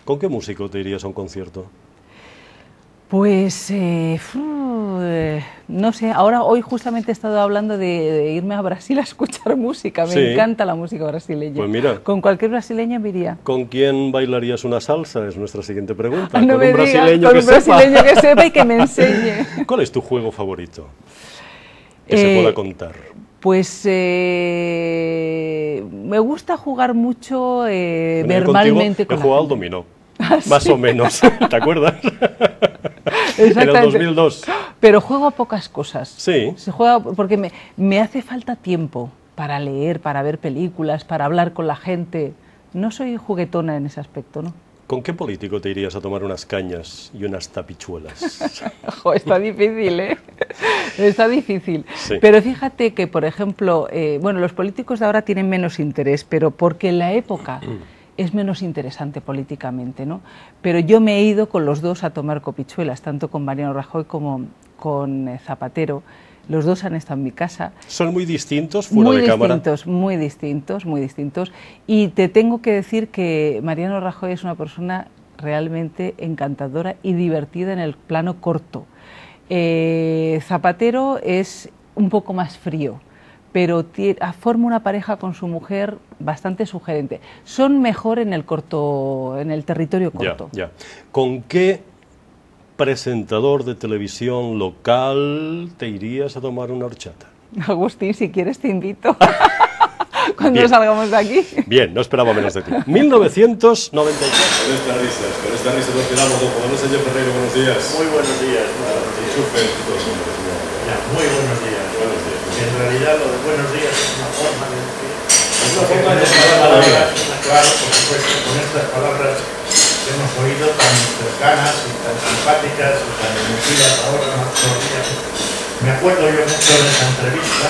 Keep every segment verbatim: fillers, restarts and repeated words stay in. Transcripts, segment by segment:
¿Con qué músico te irías a un concierto? Pues, eh, fu, eh, no sé, ahora hoy justamente he estado hablando de, de irme a Brasil a escuchar música, me Sí. encanta la música brasileña. Pues mira. Con cualquier brasileña me iría. ¿Con quién bailarías una salsa? Es nuestra siguiente pregunta. No ¿Con me un digas, brasileño, con que, un brasileño sepa? que sepa y que me enseñe. ¿Cuál es tu juego favorito? Que Eh, se pueda contar. Pues eh, me gusta jugar mucho eh, Bueno, yo verbalmente contigo con he la jugado al gente. dominó, ¿Ah, más sí? o menos, ¿te acuerdas? En el Exactamente. dos mil dos. Pero juego a pocas cosas. Sí. Se juega porque me, me hace falta tiempo para leer, para ver películas, para hablar con la gente. No soy juguetona en ese aspecto, ¿no? ¿Con qué político te irías a tomar unas cañas y unas tapichuelas? Jo, está difícil, ¿eh? Está difícil. Sí. Pero fíjate que, por ejemplo, eh, bueno, los políticos de ahora tienen menos interés, pero porque en la época es menos interesante políticamente, ¿no? Pero yo me he ido con los dos a tomar copichuelas, tanto con Mariano Rajoy como con eh, Zapatero. Los dos han estado en mi casa. ¿Son muy distintos fuera Muy de cámara? distintos, muy distintos, muy distintos. Y te tengo que decir que Mariano Rajoy es una persona realmente encantadora y divertida en el plano corto. Eh, Zapatero es un poco más frío, pero forma una pareja con su mujer bastante sugerente. Son mejor en el corto, en el territorio corto. Ya, ya. ¿Con qué presentador de televisión local te irías a tomar una horchata? Agustín, si quieres te invito. Cuando Bien. salgamos de aquí. Bien, no esperaba menos de ti. mil novecientos noventa y cuatro. Con estas risas, con estas risas nos quedamos, don Juan Señor Ferreiro, buenos días. Muy buenos días. Enchufe, todos hombres, no. Ya, muy buenos días. Buenos días. En realidad lo de buenos días es una forma de decir. Es una forma de decir a la vida. Claro, por supuesto, con estas palabras que hemos oído tan cercanas y tan simpáticas y tan emotivas ahora en estos días. Me acuerdo yo mucho de esa entrevista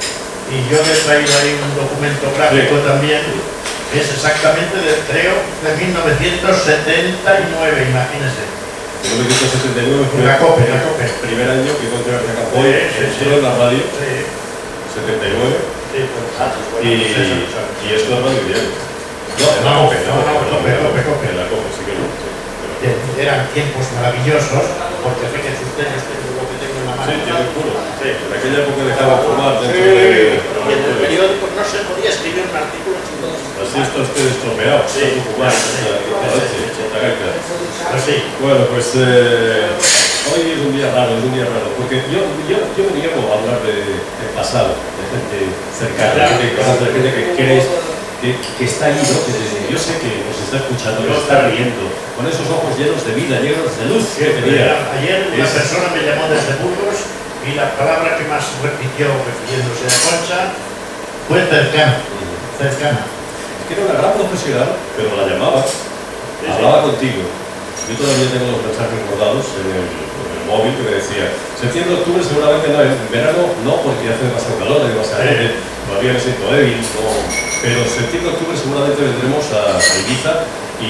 y yo le he traído ahí un documento gráfico Sí. también, que es exactamente, de, creo, de mil novecientos setenta y nueve, imagínense. En mil novecientos setenta y nueve fue La COPE, la COPE. el primer año que Contra García Sí, Campoy sí, entró sí. en la radio, Sí, setenta y nueve, sí, pues, ah, pues, bueno, y, pues eso, eso. y esto es radio diario. No, en la No, COPE, no, no, COPE, COPE, COPE. En la COPE, sí que no. Sí, Que eran tiempos maravillosos, porque fíjense ustedes tengo lo que tengo en la mano. sí, tiene el culo. Sí, en aquella época dejaba fumar Sí, dentro de... y en el periódico no se podía escribir un artículo sin todos. Así está usted estropeado, Sí. está fumar, Sí. esta leche, esta gaita. Así. Bueno, pues eh, hoy es un día raro, es un día raro, porque yo, yo, yo me niego a hablar de, del pasado, de gente cercana, de gente, de gente que crees que, que está ahí, ¿no? Que yo sé que nos está escuchando, que nos está riendo, con esos ojos llenos de vida, llenos de luz que tenía. Ayer una Es- persona me llamó desde Burgos y la palabra que más repitió refiriéndose a Concha fue cercana. Cercana. que era una gran profesional, pero la llamaba, Sí, hablaba contigo. Yo todavía tengo los mensajes guardados en el, en el móvil que me decía, septiembre, octubre seguramente no, en verano no, porque hace demasiado calor, hay demasiada Sí. gente, todavía me siento débil, no, pero septiembre, octubre seguramente vendremos a, a Ibiza y,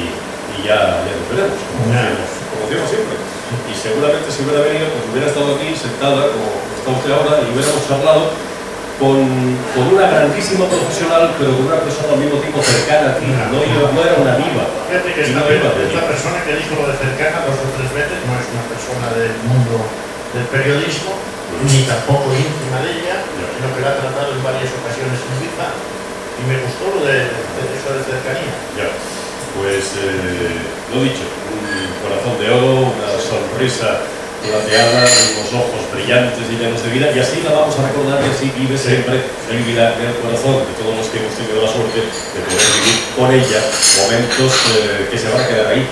y ya, ya nos veremos, como Ya. decíamos, como decíamos siempre. Y seguramente si hubiera venido, pues hubiera estado aquí sentada, como está usted ahora, y hubiéramos hablado con, con una grandísima profesional, pero con una persona al mismo tiempo cercana a ti, no, iba- no era una diva. Fíjate que y esta, no iba a venir. esta persona que dijo lo de cercana dos o tres veces no es una persona del mundo del periodismo, ni tampoco íntima de ella, sino que la ha tratado en varias ocasiones en Ibiza y me gustó lo de, de eso de cercanía. Ya, pues eh, lo dicho, un corazón de oro, una sonrisa plateada, unos ojos brillantes y llenos de vida, y así la vamos a recordar y así vive siempre, y vivirá en el corazón de todos los que hemos tenido la suerte de poder vivir con ella momentos eh, que se van a quedar ahí.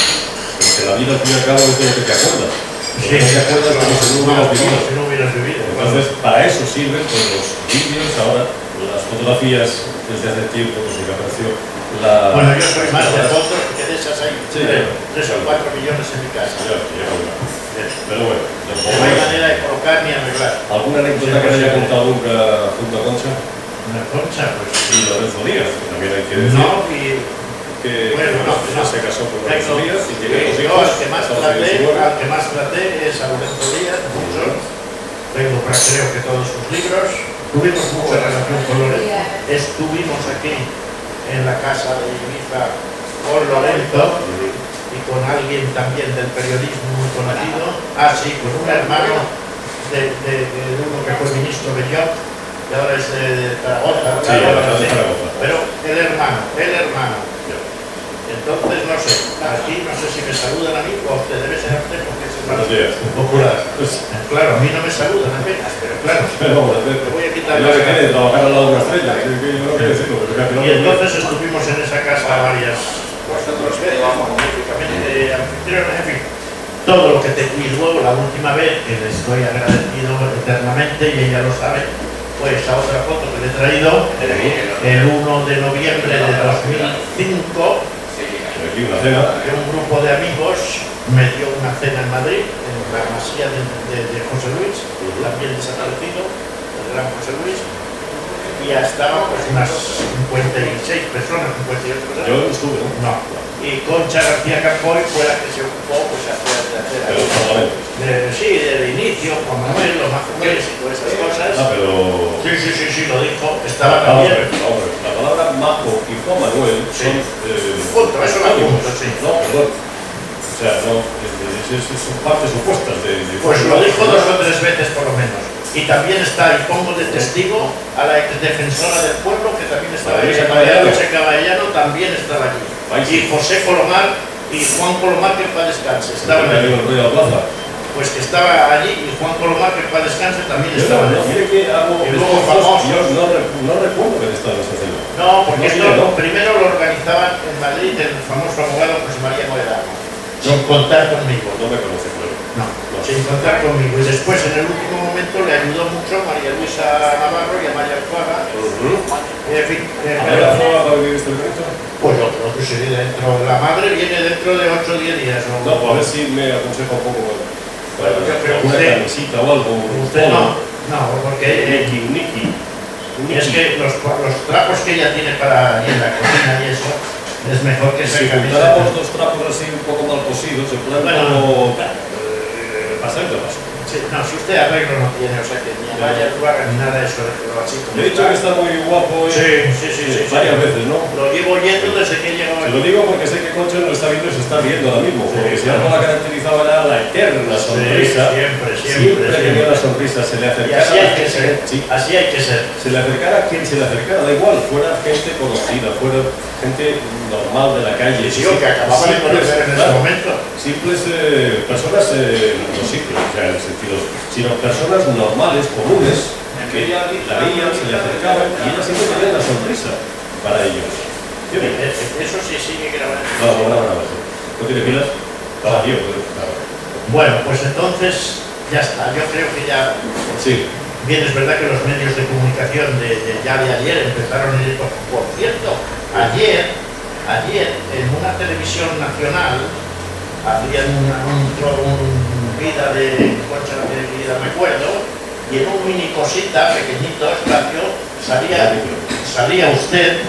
Porque la vida al fin y al cabo es de lo que te acuerdas. Sí, no te acuerdas como si no hubieras vivido. si no hubieras vivido. Entonces, para eso sirven pues, los vídeos, ahora las fotografías, desde hace tiempo, desde que apareció la... Bueno, yo soy más de fotos que de esas hay Sí, tres, ya. tres o cuatro millones en mi casa. Ya, ya, ya. Pero bueno, No hay manera de colocar ni arreglar. ¿alguna anécdota que le haya contado nunca junto a Concha? Una concha, pues. Y Lorenzo Díaz, que también hay que decir No, y que, bueno, no, que no. se casó con Lorenzo Tengo- Díaz y tiene dos yo hijos. al que más casado en traté, diecinueve. al que más traté es a Lorenzo Díaz, mucho. Tengo creo que todos sus libros. Tuvimos mucha relación con Lorenzo. Estuvimos aquí en la casa de Ibiza con Lorenzo y con alguien también del periodismo muy conocido, ah sí, con un hermano de, de, de uno que fue ministro de York, y ahora es de Zaragoza, sí, ahora de Zaragoza. Pero el hermano, el hermano. Entonces, no sé, aquí no sé si me saludan a mí o a usted, debe ser a usted porque es el Buenos días. popular. Claro, a mí no me saludan apenas, pero claro, Pero bueno, te voy a quitar lo la que quiere cara. trabajar al lado de una estrella, que yo no quiero decirlo, pero que al final Y entonces estuvimos en esa casa varias, vosotros veces, magníficamente anfitriones, en fin, todo lo que te... Y luego la última vez, que le estoy agradecido eternamente, y ella lo sabe, pues a otra foto que le he traído, el uno de noviembre de dos mil cinco, aquí una cena. que un grupo de amigos me dio una cena en Madrid, en la masía de, de, de José Luis, también desaparecido, el gran José Luis, y ya estaban pues unas cincuenta y seis personas, cincuenta y ocho personas. Yo no estuve, ¿no? No. Y Concha García Campoy fue la que se ocupó pues hacer, de hacer De los parlamentos. de, sí, del inicio, Juan Manuel, los más jóvenes y todas esas cosas. Ah, pero... Sí, sí, sí, sí, lo dijo, estaba Vamos a también. ver, vamos a ver. La palabra Majo y Juan Manuel son... Eh, Punto, eso lo apunto, sí. No, perdón. O sea, no, es, es, es, son partes opuestas de... de Pues lo dijo dos o tres veces por lo menos. Y también está, y pongo de testigo a la ex defensora del pueblo, que también estaba ahí, María Luisa Caballero, también estaba allí. Y José Colomar y Juan Colomar, que para descanse, estaban allí. Pues que estaba allí, y Juan Colomar, que para descanse, también estaba allí. Mire que hago... Y luego famosos. Yo no, no recuerdo que estaba en esa cena. No, porque No, esto sí, ¿no? primero lo organizaban en Madrid el famoso abogado José María Moedano, sin contar conmigo. No me conoce, claro. No, no, sin contar conmigo. Y después, en el último momento, le ayudó mucho a María Luisa Navarro y a María Arzuaga. Uh-huh. En fin, eh, ¿Hay la prueba para vivir este evento? pues yo creo que sí, dentro. La madre viene dentro de ocho o diez días. ¿No? No, pues a ver si me aconseja un poco para, para Yo creo que alguna usted- camisita o algo. Usted no, no, porque eh, Niki, Niki. es que los, los trapos que ella tiene para ir en la cocina y eso, es mejor que Si esa juntáramos camiseta. dos trapos así un poco mal cosidos, en plan Bueno. como... Eh, pasar de paso. Sí, no, si usted arreglo no tiene, o sea que ni a María Arzuaga ni nada de eso, pero así como Le he dicho que está muy guapo y... Sí, sí, sí, sí, varias sí. veces, ¿no? Lo llevo oyendo desde que he llegado Se lo aquí. digo porque sé que Concha no lo está viendo y se está viendo ahora mismo. Porque si algo la caracterizaba era la eterna sonrisa. siempre, siempre, Siempre que siempre. tenía la sonrisa, se le Y acercara así hay a que ser, sí, así hay que ser. se le acercara a quien se le acercara, da igual, fuera gente conocida, fuera gente normal de la calle. Sí, o que acababa de Simples, conocer en ese claro, momento. simples eh, personas, eh, no simples, o sea, en el sentido, sino personas normales, comunes, que ella la veían, se le acercaban y ella siempre tenía una sonrisa para ellos. ¿Sí? Eso sí sigue grabando. No, no, no, no, no tiene pilas. Estaba tío, pero claro. Bueno, pues entonces ya está. Yo creo que ya. Sí. Bien, es verdad que los medios de comunicación de, de ya de ayer empezaron a ir. Por cierto, ayer, ayer en una televisión nacional hacían una, un, un vida de Concha de vida, me acuerdo, y en un mini cosita pequeñito espacio salía, salía usted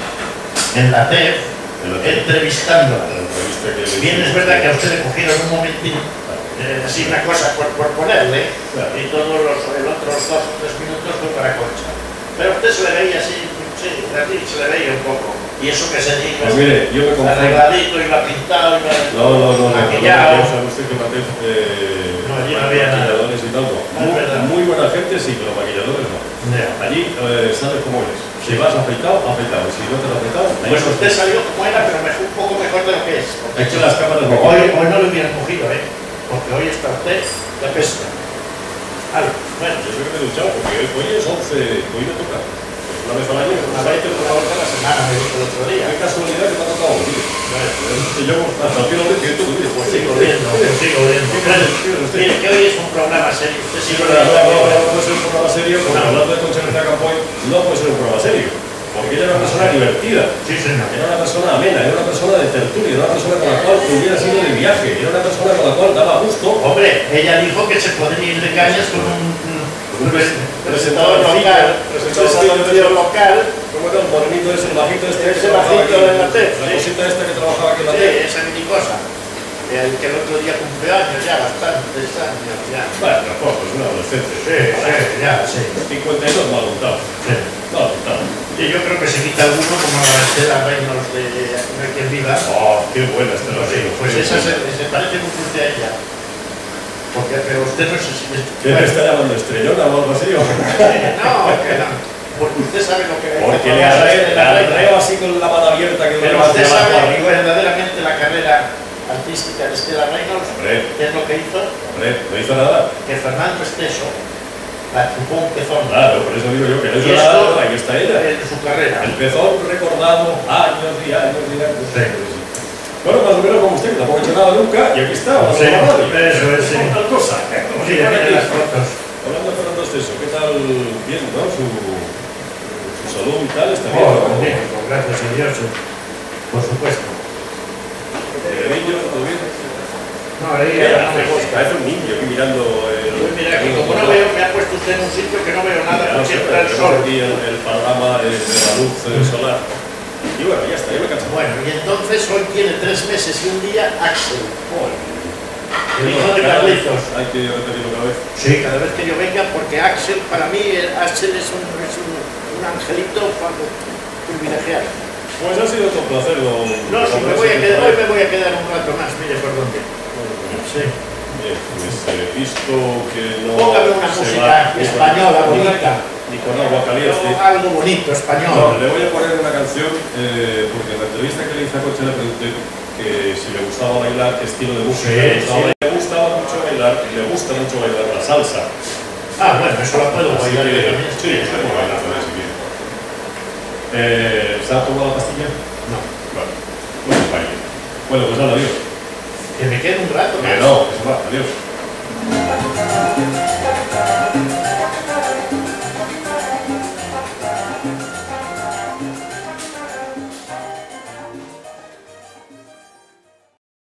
en la T E F entrevistándola. Bien, es verdad que a usted le cogieron un momentín, eh, así una cosa por, por ponerle, y todos los el otros dos o tres minutos fue para Concha. Pero usted se le veía así, sí, así se le veía un poco. Y eso que se dijo, Pues mire, yo me confundo. arregladito, iba pintado, iba No, no, no, no, maquillado. no, sabe usted que Mateo, eh, No, allí no había nada. maquilladores y tal, no. Es Muy, verdad. muy buena gente, sí, pero maquilladores no. Ya. Allí eh, sabes cómo eres. Si vas afeitado, afeitado. Si no te lo has afeitado, ahí Pues no usted salió como era, pero me fue un poco mejor de lo que es. Es que las cámaras me Hoy, hoy no lo hubieran cogido, ¿eh? Porque hoy está usted de pesca. Vale, bueno. Yo creo que me he duchado porque hoy, hoy es once, hoy me toca. Una vez al año, Una vez por favor cada semana, me dijo el otro día. qué casualidad que me ha tocado hoy, tío. Que yo hasta el pelo de que todo día. Pues sigo viendo, pues sigo viendo. Mire, que hoy es un programa serio. Usted Sí, sigue pero no, no, viendo. no puede ser un programa serio, porque No. hablando de Concha García Campoy, no puede ser un programa serio. Porque ella era una persona divertida, Sí, señor. era una persona amena, era una persona de tertulia, era una persona con la cual hubiera sido de viaje, era una persona con la cual daba gusto. Hombre, ella dijo que se pueden ir de cañas con un, un Un pres- presentador presentador local, presentador presentador local. ¿Cómo era el morenito ese, el bajito este? que Ese trabajaba bajito aquí? de la T E F, La sí. cosita esta que trabajaba aquí en la Sí, T E F. esa mini cosa. El que el otro día cumplió años ya, bastantes años ya. Bueno, tampoco, es un adolescente. Sí, sí, ya, sí. cincuenta y dos mal montado. Sí. Mal montado. Y yo creo que se quita alguno como la Estela Reynolds de No hay quien viva. Oh, qué buena Estela Reynolds. Pues esa se, se parece mucho usted a ella. Porque, pero usted no sé si... ¿Qué te está llamando estrellona o algo así? ¿O? No, que no. Porque usted sabe lo que... Porque le arreo, le arreo así con la mano abierta que pero me va usted hacia abajo sabe arriba. verdaderamente la carrera artística de Estela Reynolds. Hombre. ¿Qué es lo que hizo? Hombre, no hizo nada. Que Fernando Esteso la chupó un pezón. Claro, por eso digo yo que no hizo Y nada, esto ahí está ella. en su carrera. El pezón recordado años y años y años. Sí. Bueno, más o menos como usted, que tampoco ha hecho nada nunca, y aquí está, vamos Sí, a la radio. eso es, sí. Tal cosa. Como Sí, si fuera mira aquí. las fotos. Hablando de Fernando Esteso, ¿qué tal? Bien, ¿no? Su, su salud y tal, está bien. Oh, ¿no? magnífico, gracias a Dios. Por supuesto. ¿El niño, todo bien? No, ahí ¿Qué no me hace? gusta. Parece un niño aquí mirando el... Pues mira, que como no veo, me ha puesto usted en un sitio que no veo nada, Ya lo porque sé, entra el pero sol. aquí el, el panorama de, de la luz eh, solar. Y bueno, ya está, ya me canso. Bueno, y entonces hoy tiene tres meses y un día Axel. El hijo de Cada vez Carlitos. Hay que repetirlo cada vez. Sí, cada vez que yo venga, porque Axel, para mí, el Axel es un, es un, un angelito privilegiado. Pues ha sido todo un placer, don... No, si me voy a quedar, hoy me voy a quedar un rato más, mire por dónde. Sí. Bien, pues eh, visto que no... Póngame una se música va ni con- española, ni- bonita. Ni con agua caliente. Pero algo bonito, No, español. le voy a poner una canción eh, porque en la entrevista que le hice a Concha le pregunté que si le gustaba bailar, qué estilo de música Sí, le gustaba. sí. Le gustaba mucho bailar y le gusta mucho bailar la salsa. Ah, bueno, eso lo puedo Así bailar que, yo también. sí, se puede bailar también si quiere. Eh, ¿Se ha tomado la pastilla? No, Vale. Pues baile. Bueno, pues nada, adiós. que me quede un rato más. Que no, que se va, adiós.